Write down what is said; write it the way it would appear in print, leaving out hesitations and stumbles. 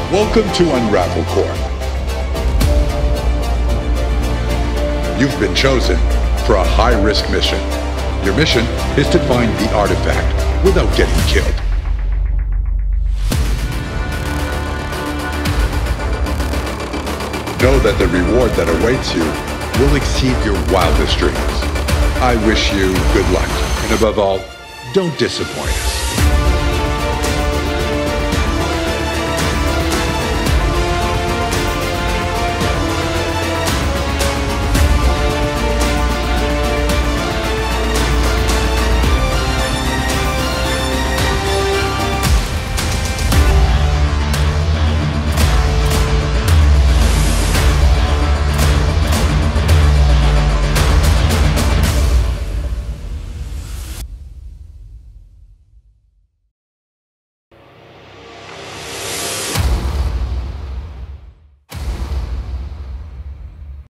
Welcome to Unravel Corp. You've been chosen for a high-risk mission. Your mission is to find the artifact without getting killed. Know that the reward that awaits you will exceed your wildest dreams. I wish you good luck, and above all, don't disappoint us.